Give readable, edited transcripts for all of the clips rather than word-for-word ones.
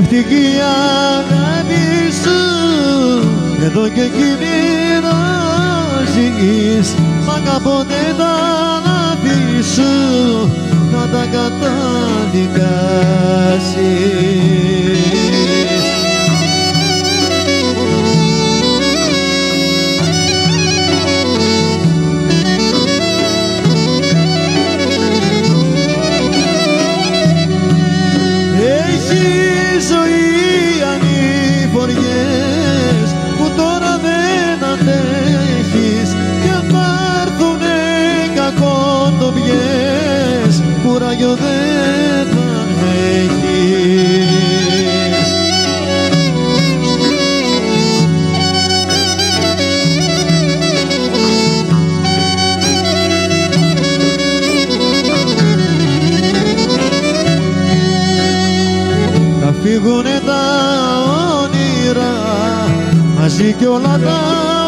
ευτυχή αγάπη σου, εδώ και εκεί μοιράζεις, μα κάποτε τα λάθη σου να τα καταδικάσεις. Κουράγιο δεν θα έχεις. Θα φύγουνε τα όνειρα μαζί κι όλα τα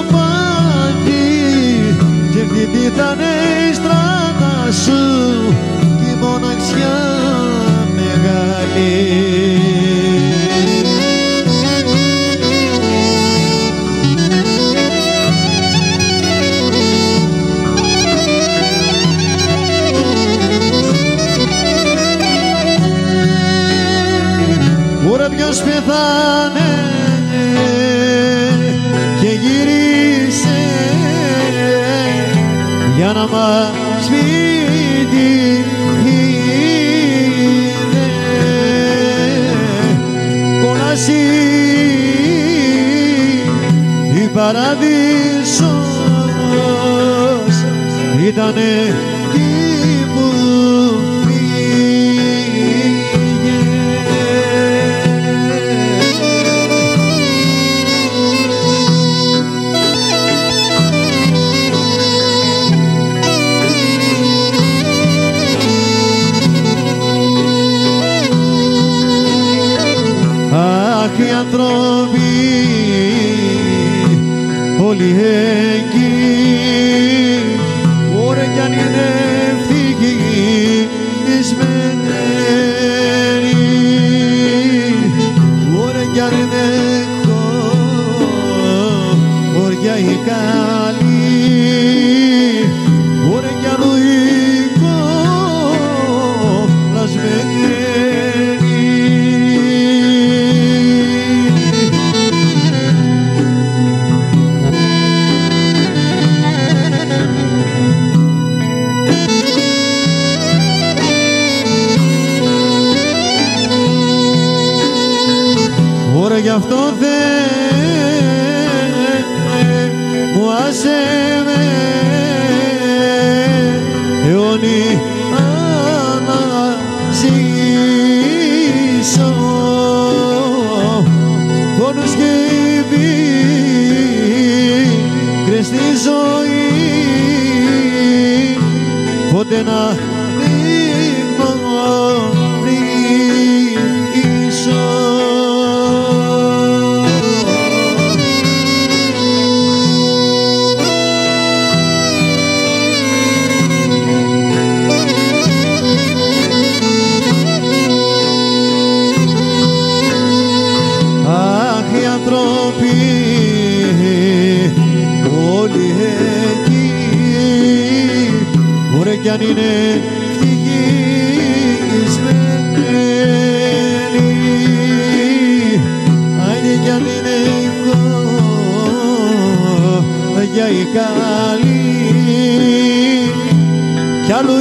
πάθη και αυτή θα είναι η στράτα σου η μοναξιά μεγάλη. Ωραία ποιος πεθάνε και γύρισε για να μας σπίτι η παράδεισος ήτανε εκεί που πήγε. Αχ, οι άνθρωποι όλοι εκεί, ωραία κι αν είναι ευτυχισμένοι, ωραία κι αν είναι χώρια οι καλοί, ωραία κι αν λασμένοι. Γι' αυτό Θεέ μου άσε με αιώνι αναζήσω πόνους και πίκρες στη ζωή πότε να μην γνωρίσω. Όλοι εκεί, ωραία κι αν είναι ευτυχισμένοι, άιντε κι αν είναι για οι καλοί, κι άλλου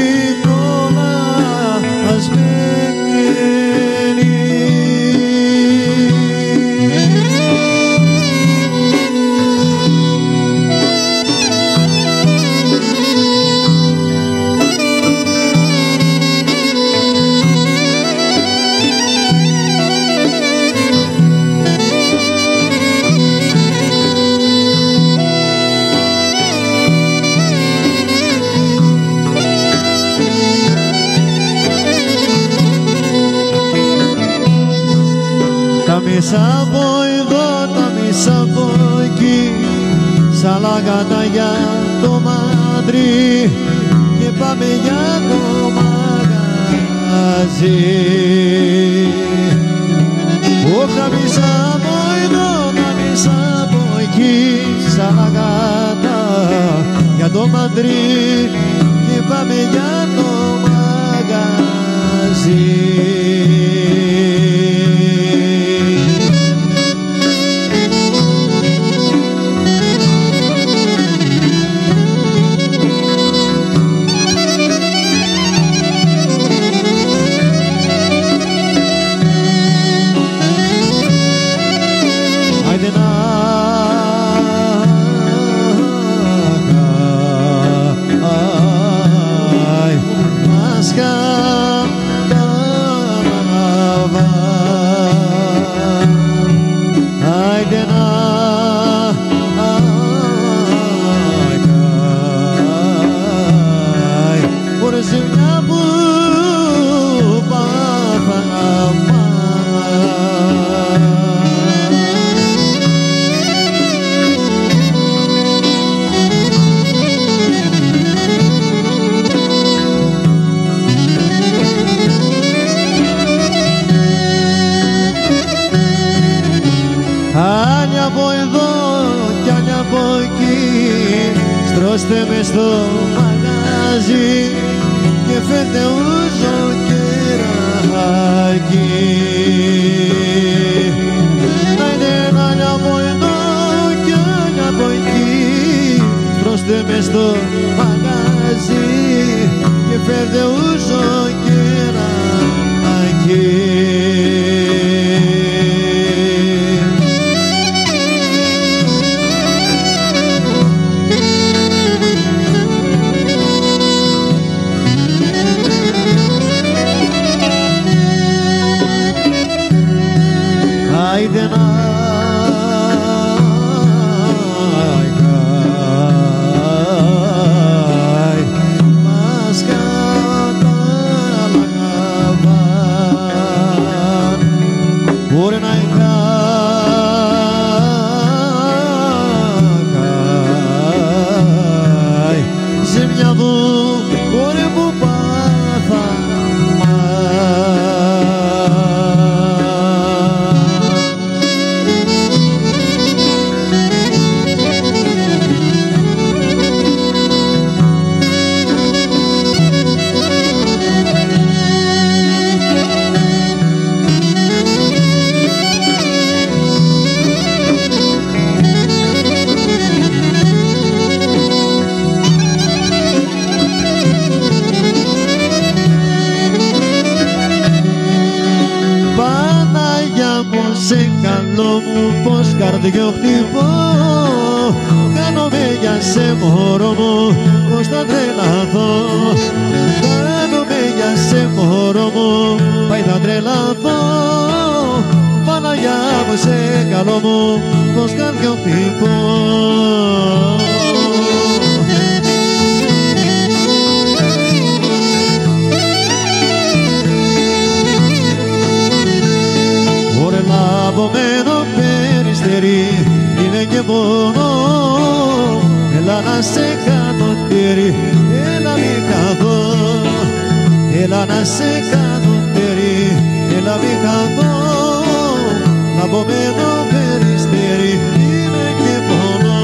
τα μισά από εδώ, τα μισά από εκεί, σαλάγατα για το μαντρί και πάμε για το μαγαζί. το Μαντρί και πάμε για το μαγαζί. Άλλοι από εδώ κι άλλοι από εκεί, στρώστε με στο μαγάζι και φέρτε ούζο κεράκι. Άλλοι από εδώ κι άλλοι από εκεί, στρώστε με στο μαγάζι και φέρτε ούζο κεράκι. Άιντε να μας καταλάβαν, μπορεί να είχα ζημιά μου, μπορεί που πάθα. Σε καλό μου πως καρδιό χτυπώ, κάνομαι για σε μωρό μου πως θα τρελαθώ. Κάνομαι για σε μωρό μου πάει θα τρελαθώ. Παναγιά μου σε καλό μου πως καρδιό χτυπώ. Λαβωμένο περιστερί είμαι και πονώ, έλα να σε κάνω τέρι, έλα μη χαθώ. Έλα να σε κάνω τέρι, έλα μη χαθώ. Λαβωμένο περιστερί είμαι και πονώ.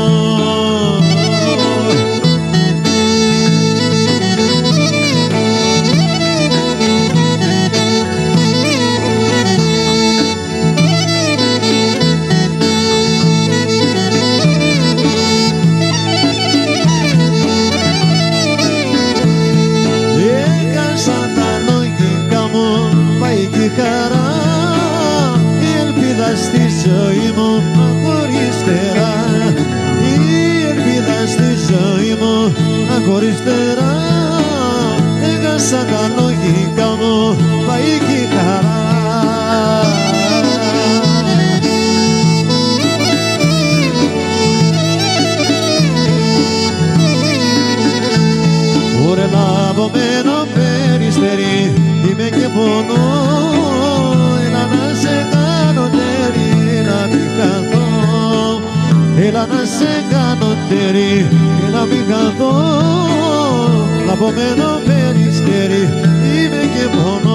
Χαρά, η ελπίδα στη ζωή μου αχωριστέρα. Η ελπίδα στη ζωή μου αχωριστέρα. Έχασα τα λογικά μου, πάει και η χαρά. Ωραία λαβωμένο περιστερί είμαι και πονώ. Έλα να σε κάνω τέρι, έλα μη χαθώ. Λαβωμένο περιστέρι είμαι και πονώ.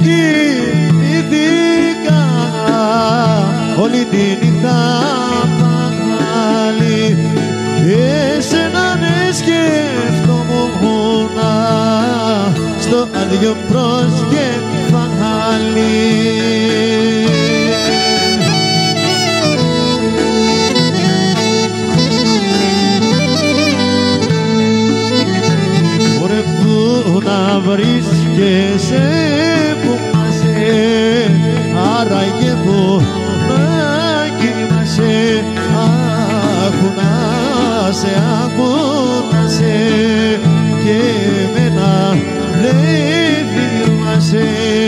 κοιμήθηκα όλη τη νύχτα πάλι. Εσένα ναι σκεφτόμουν στο άδειο προσκεφάλι. Ωραία που να βρίσκεσαι που μάσαι, άραγε που να κοιμάσαι, άκου να σε, άκου να σε, και εμένα δεν θυμάσαι.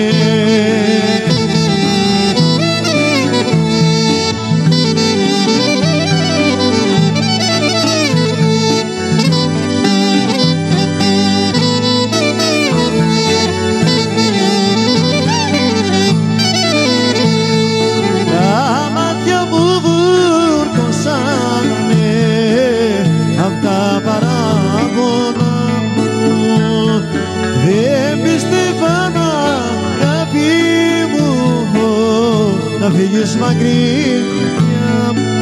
Να φύγεις μακριά μου.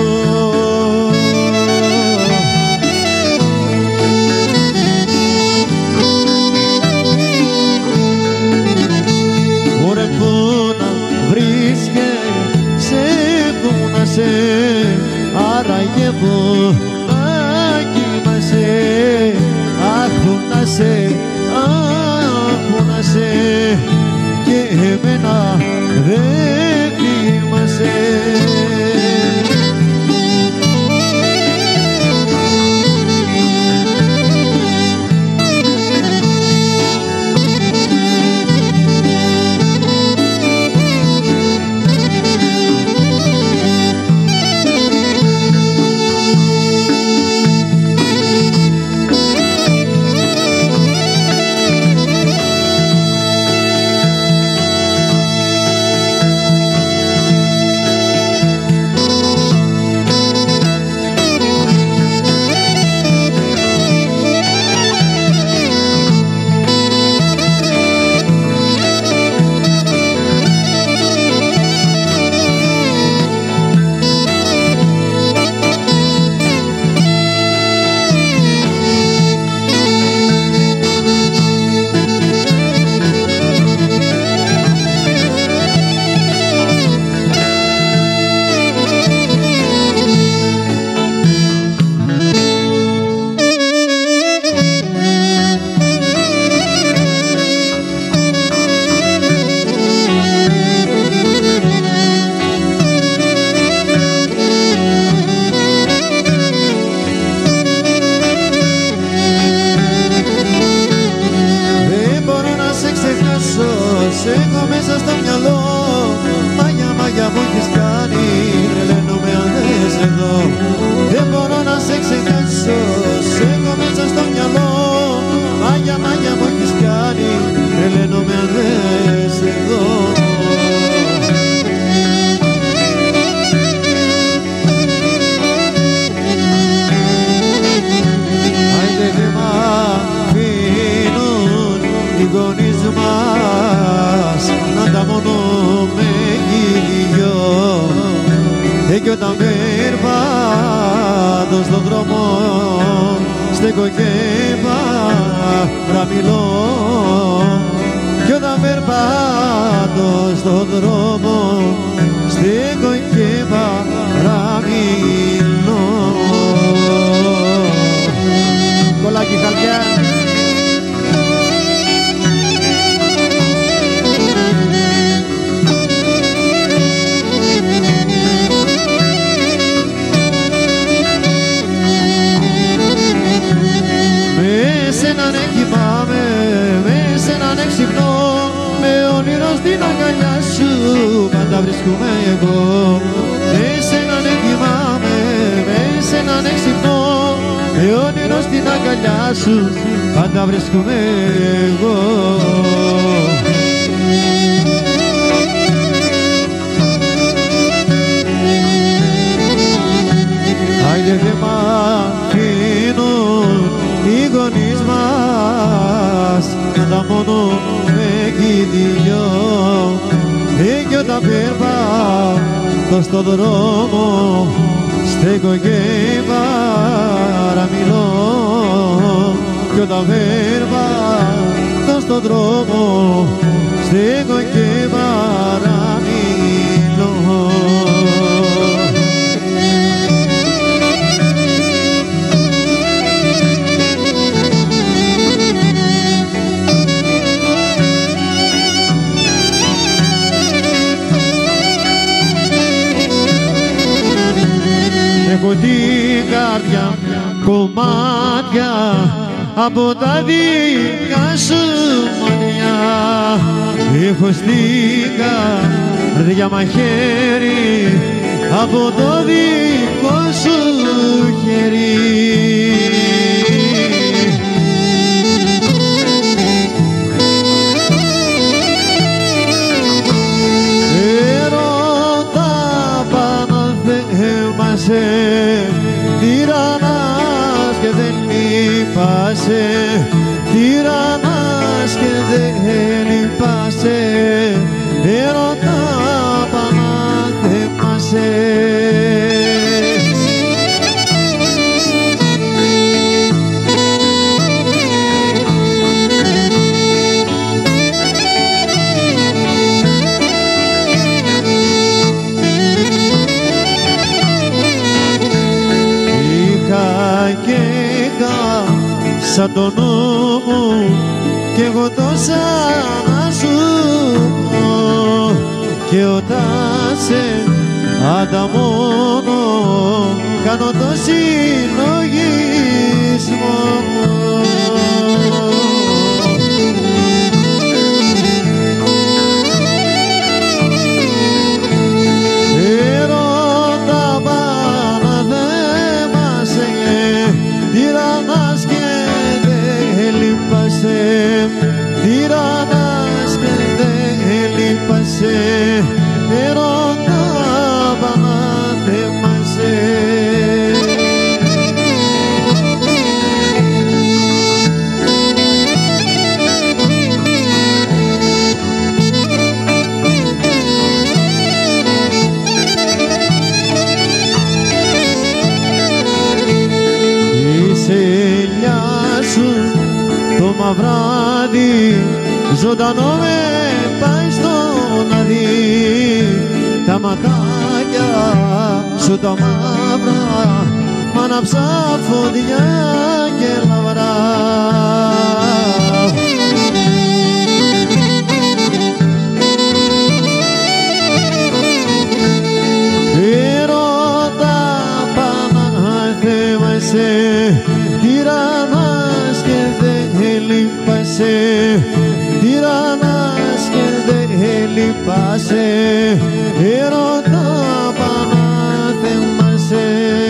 Ωραία που να βρίσκεσαι, που να σε, άραγε που να κοιμάσαι, άχου να σε, άχου να σε, και εμένα δεν θυμάσαι. Σε έχω μέσα στο μυαλό, μάγια, μάγια μου έχεις κάνει, τρελαίνομαι αν δεν σε δω. Δεν μπορώ να σε ξεχάσω, σε έχω μέσα στο μυαλό, μάγια, μάγια μου έχεις κάνει, τρελαίνομαι αν δεν σε δω. Άιντε δεν μ' αφήνουν οι γονείς μας να τα μόνο με γυλιό, κι όταν περπάτω στον δρόμο στέκω και παραμιλώ, κι όταν περπάτω στον δρόμο στέκω και παραμιλώ. Κολάκι χαλιά. Στην αγκαλιά σου πάντα βρίσκομαι εγώ. Με σένα ναι κοιμάμαι, με σένα ναι ξυπνώ, με όνειρο στην αγκαλιά σου πάντα βρίσκομαι εγώ. Άιντε δε μ' αφήνουν οι γονείς μας να τα μόνο με έχει δυο κι όταν περπατώ στον δρόμο στέκω και παραμιλώ κι όταν περπατώ στον δρόμο στέκω και παραμιλώ. Έχω την καρδιά κομμάτια από τα δικά σου μάτια. Έχω στην καρδιά μαχαίρι από το δικό σου χέρι. Έρωτα παναθέμασε, τυραννάς και δεν λείπασε, τυραννάς και δεν λείπασε, έρωτα παναθέμασε. Σαν το νου μου κι εγώ τόσα να σου πω και όταν σε ανταμώνω κάνω το συλλογισμό. Έρωτα παναθέμασε, τυραννάς και τυραννάς και δεν λείπασε, έρωτα παναθέμασε. Είσαι ελιά σου το μαυράδι ζωντανό με πάει στον αδί, τα ματάκια σου τα μαύρα μ' άναψα φωτιά και λαβρά. Έρωτα παναθέμασε, τυραννάς και δεν λείπασε, τυραννάς και δεν λείπασε, έρωτα παναθέμασε.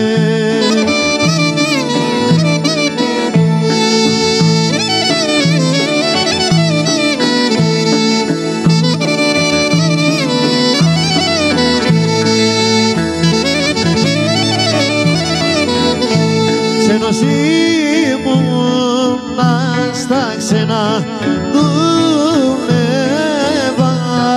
Ξένος ήμουνα στα ξένα δούλευα,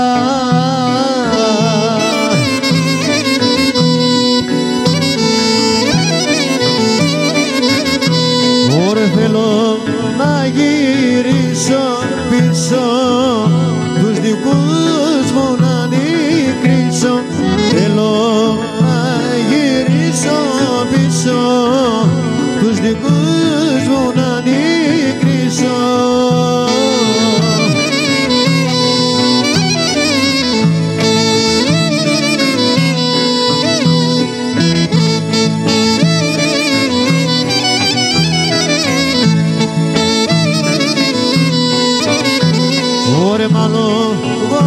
ωραία θέλω να γυρίσω πίσω, τους δικούς μου να αντικρίσω, θέλω να γυρίσω πίσω, τους δικούς μου να αντικρίσω. Ωρε μάλλον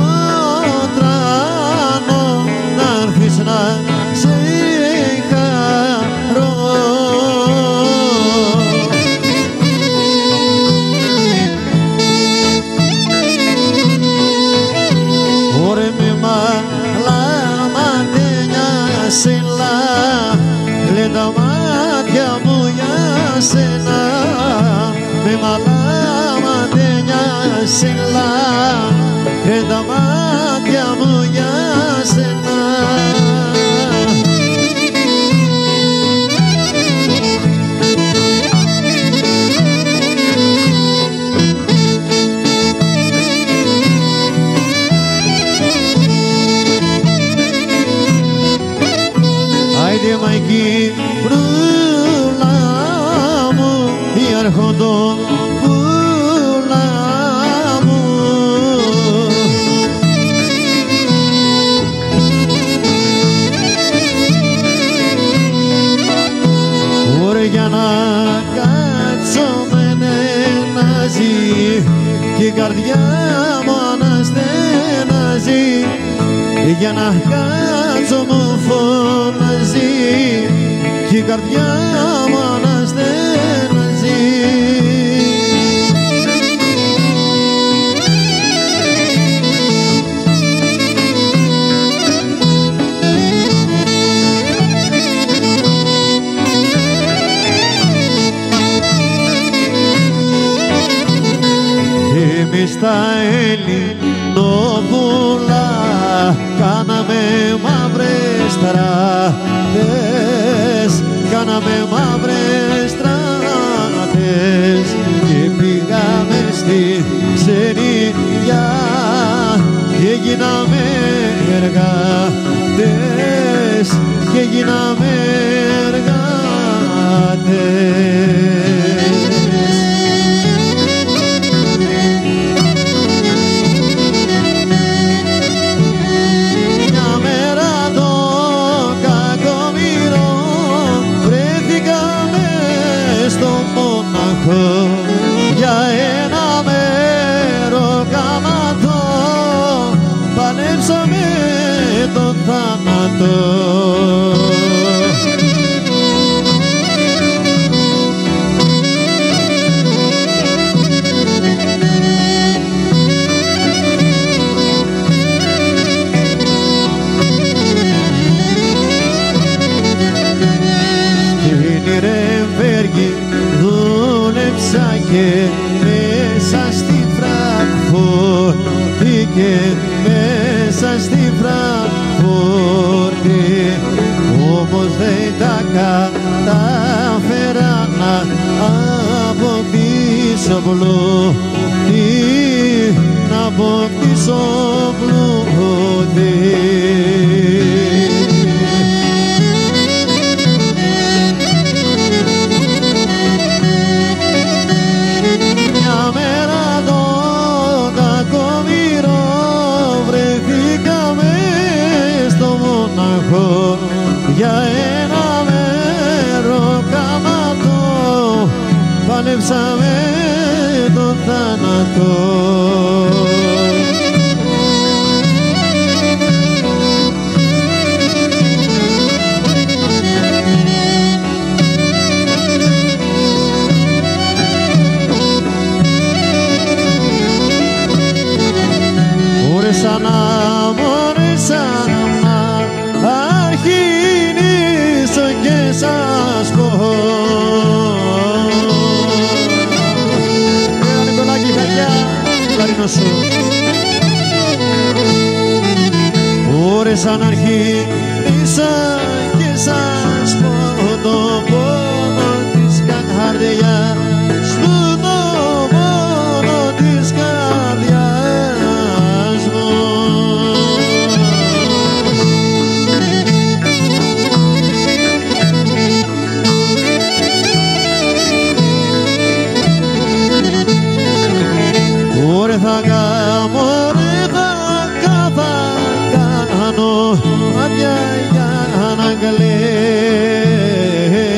τρανώ να'ρθεις να σε χαρώ. Ωρε με μαλάματένια σελά, λένε τα μάτια μου για σένα, με μαλάματένια σελά και τα μάτια μου για σένα. Άιντε μαϊκή βρούλα μου, η αρχοντό πουλά μου. Ωραία για να κάτσω με νενάζει και η καρδιά μου αναστενάζει, για να κάτσω μου φωνάζει κι η καρδιά μου αναστενάζει. Εμείς τα Ελληνόπουλα κάναμε μαύρες στράτες, κάναμε μαύρες στράτες και πήγαμε στη ξενιδιά και γίναμε εργάτες, και γίναμε εργάτες. Για ένα μεροκάματο παλέψαμε τον θάνατο. Στην Νιρεμβέργη δούλεψα και μέσα στη Φραγκφούρτη, και μέσα στη Φραγκφούρτη, όμως δεν τα κατάφερα να αποκτήσω πλούτη, να αποκτήσω πλούτη. Για ένα μεροκάματο παλέψαμε τον θάνατο. Όρεσα να μόρεσα να αρχινήσω και σας πω. Νικολάκη Χαριά, κλαρίνο σου. Όρεσα να αρχινήσω και σας πω το πόνο της καρδιάς μου, το πόνο της καρδιάς μου. Ωραία θα κάνω, θα κάνω μάτια για να κλαίει.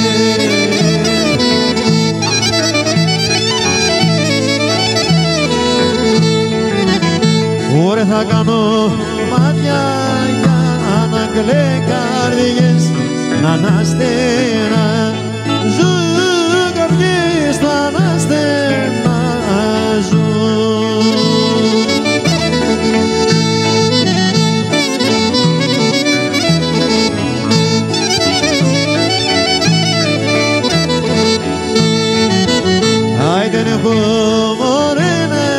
Ωραία θα κάνω μάτια για να κλαίει, καρδιές να αναστενάζουν, καρδιές να αναστενάζουν. Άιντε έχω μωρέ να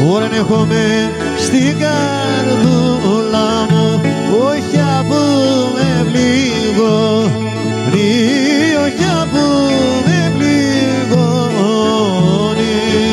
Ωρεν έχομαι στην καρδούλα μου, όχι από με πληγώνει, όχι από με πληγώνει.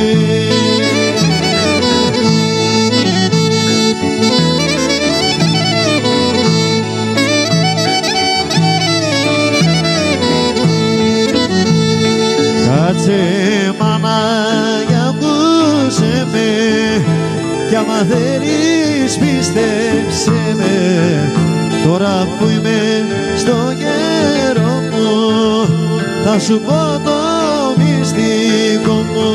Κάτσε μάνα κι ακούσε με, κι άμα θέλεις πίστεψε με, τώρα που είμαι στο γέρο μου θα σου πω το μυστικό μου.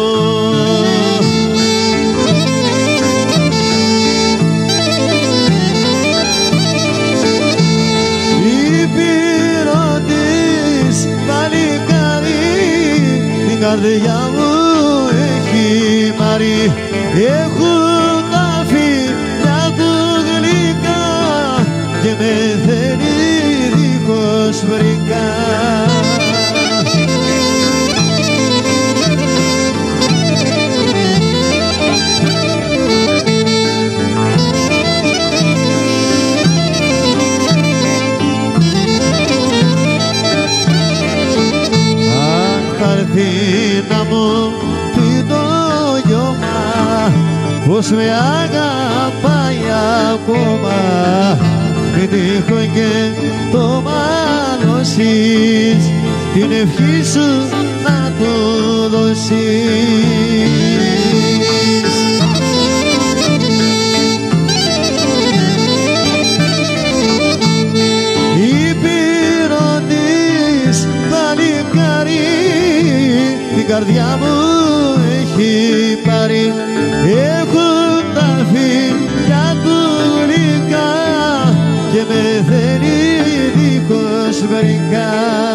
Υπηρώτης παλικάρι την καρδιά μου έχει πάρει, έχουν τα φιλιά του γλυκά και με θέλει δίχως βρικά. Να μου πει το γιώμα πως με αγαπάει ακόμα, μην τύχω και το μαλώσεις, την ευχή σου να του δώσεις. Υπηρώτης παλικάρι την καρδιά μου έχει πάρει, έχουν τα φιλιά του γλυκά και με θέλει δίχως βρικά.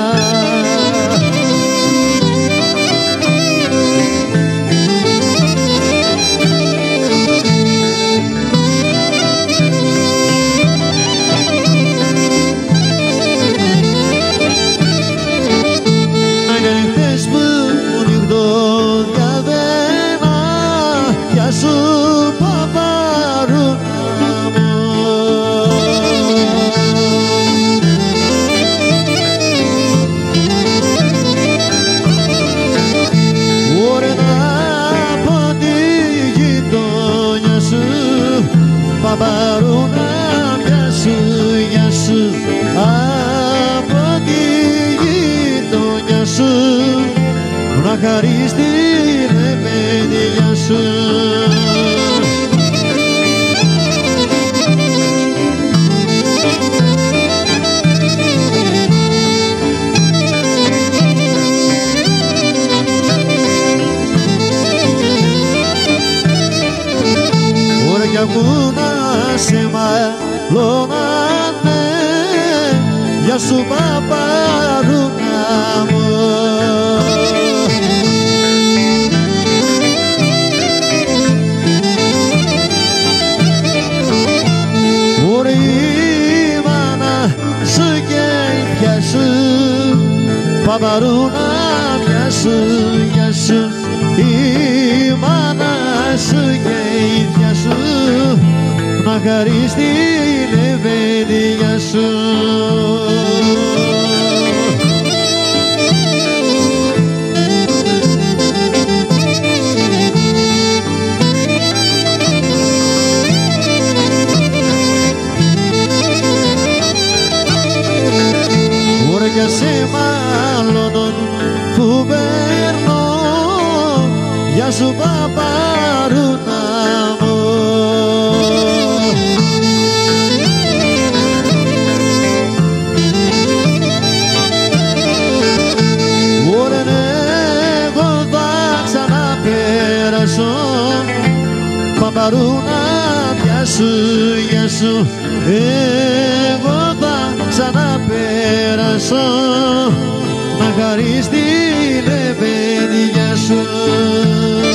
Παπαρούνα πια σου, γεια σου, από τη γειτονιά σου, να χαρείς την επέτειά σου. Ωραία κι ακούνα σε μαλώνανε, γεια σου παπαρούνα μου. Ωραία η μάνα σου και η θεία σου, παπαρούνα πια σου, γεια σου, η μάνα σου και η θεία σου, να χαρείς την ευαίσθητια σου. Ωραία σε μάλλον που παίρνω, γεια σου παπαρούνα μου. Παπαρούνα πια σου, γεια σου, εγώ θα ξαναπέρασω, να χαρείς την επέτειά σου.